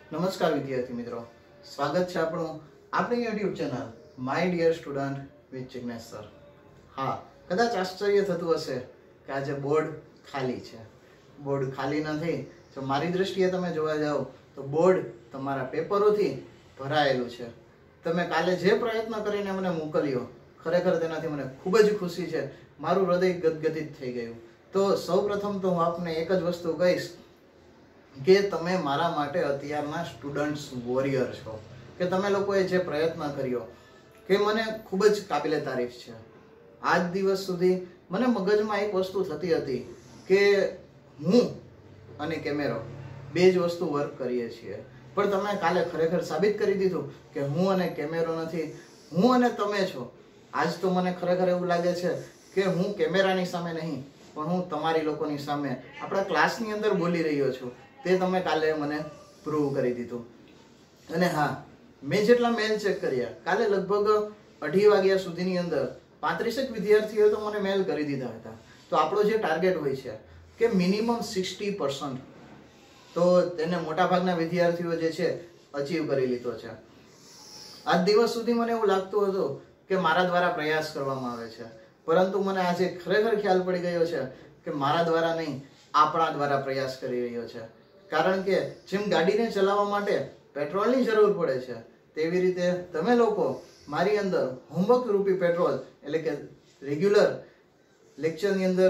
નમસ્કાર વિદ્યાર્થી મિત્રો, સ્વાગત છે આપણું આપણી YouTube channel my dear student with Jignesh sir. હા, કદાચ આશ્ચર્ય થતું હશે કે આજે બોર્ડ ખાલી છે. બોર્ડ ખાલી નથી. જો મારી દ્રષ્ટિએ તમે જોવા જાઓ તો બોર્ડ તમારા પેપરોથી ભરાયેલું છે. તમે કાલે જે પ્રયત્ન કરીને મને મોકલ્યો, ખરેખર તેનાથી મને ખૂબ જ ખુશી છે. મારું હૃદય ગદગદિત થઈ ગયું. તો સૌપ્રથમ તો હું આપને એક જ વસ્તુ કહીશ કે તમે મારા માટે અત્યારના સ્ટુડન્ટ્સ વોરિયર છો, કે તમે લોકોએ જે પ્રયત્ન કર્યો કે મને ખૂબ જ કાબિલે તારીફ છે. આજ દિવસ સુધી મને મગજમાં એક વસ્તુ થતી હતી કે હું અને કેમેરો બે જ વસ્તુ વર્ક કરીએ છીએ, પણ તમે કાલે ખરેખર સાબિત કરી દીધું કે હું અને કેમેરો નથી, હું અને તમે છો. આજ તો મને ખરેખર એવું લાગે છે કે હું કેમેરાની સામે નહીં, પણ હું તમારી લોકોની સામે આપણા ક્લાસની અંદર બોલી રહ્યો છું. તે તમે કાલે મને પ્રૂવ કરી દીધું. અને હા, મેં જેટલા મેલ ચેક કર્યા, કાલે લગભગ 2:30 વાગ્યા સુધીની અંદર 35 વિદ્યાર્થીઓએ તો મને મેલ કરી દીધા હતા. તો આપણો જે ટાર્ગેટ હોય છે કે મિનિમમ 60%, તો તેને મોટાભાગના વિદ્યાર્થીઓ જે છે અચીવ કરી લીધો છે. આજ દિવસ સુધી મને એવું લાગતું હતું કે મારા દ્વારા પ્રયાસ કરવામાં આવે છે, પરંતુ મને આજે ખરેખર ખ્યાલ પડી ગયો છે કે મારા દ્વારા નહીં, આપણા દ્વારા પ્રયાસ કરી રહ્યો છે. કારણ કે જેમ ગાડીને ચલાવવા માટે પેટ્રોલની જરૂર પડે છે, તેવી રીતે તમે લોકો મારી અંદર હોમવર્ક રૂપી પેટ્રોલ, એટલે કે રેગ્યુલર લેક્ચરની અંદર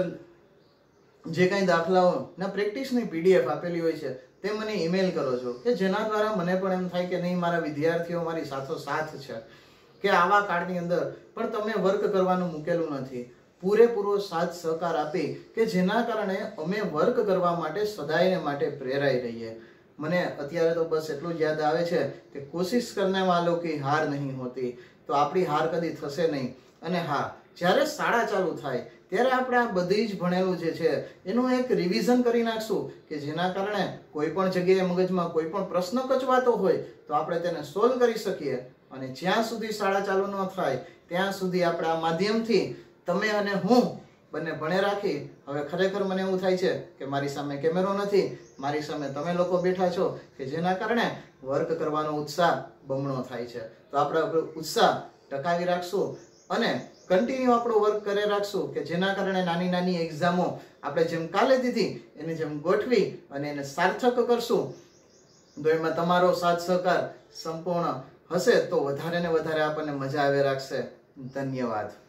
જે કાંઈ દાખલાઓ ના પ્રેક્ટિસની PDF આપેલી હોય છે તે મને ઈમેલ કરો છો, કે જેના દ્વારા મને પણ એમ થાય કે નહીં, મારા વિદ્યાર્થીઓ મારી સાથોસાથ છે, કે આવા કાળની અંદર પણ તમે વર્ક કરવાનું મૂકેલું નથી. પૂરેપૂરો સાથ સહકાર આપી કે જેના કારણે અમે વર્ક કરવા માટે સદાયને માટે પ્રેરાઈ રહીએ. મને અત્યારે તો બસ એટલું જ યાદ આવે છે કે કોશિશ કરને વાલો કી હાર નહીં હોતી. તો આપણી હાર કદી થશે નહીં. અને હા, જ્યારે શાળા ચાલુ થાય ત્યારે આપણે આ બધી જ ભણેલું જે છે એનું એક રિવિઝન કરી નાખશું, કે જેના કારણે કોઈ પણ જગ્યાએ મગજમાં કોઈ પણ પ્રશ્ન કચવાતો હોય તો આપણે તેને સોલ્વ કરી શકીએ. અને જ્યાં સુધી શાળા ચાલુ ન થાય ત્યાં સુધી આપણે આ માધ્યમથી તમે અને હું બંને ભણે રાખી. હવે ખરેખર મને એવું થાય છે કે મારી સામે કેમેરો નથી, મારી સામે તમે લોકો બેઠા છો, કે જેના કારણે વર્ક કરવાનો ઉત્સાહ બમણો થાય છે. તો આપણે ઉત્સાહ ટકાવી રાખશું અને કન્ટિન્યુ આપણું વર્ક કરી રાખશું, કે જેના કારણે નાની નાની એક્ઝામો આપણે જેમ કાલે દીધી એને જેમ ગોઠવી અને એને સાર્થક કરશું. તો એમાં તમારો સાથ સહકાર સંપૂર્ણ હશે તો વધારે ને વધારે આપણને મજા આવે રાખશે. ધન્યવાદ.